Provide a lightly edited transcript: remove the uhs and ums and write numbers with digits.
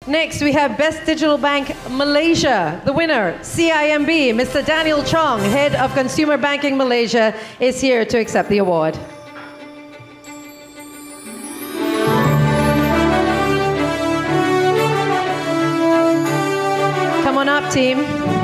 Next, we have Best Digital Bank Malaysia. The winner, CIMB, Mr. Daniel Chong, Head of Consumer Banking Malaysia, is here to accept the award. Come on up, team.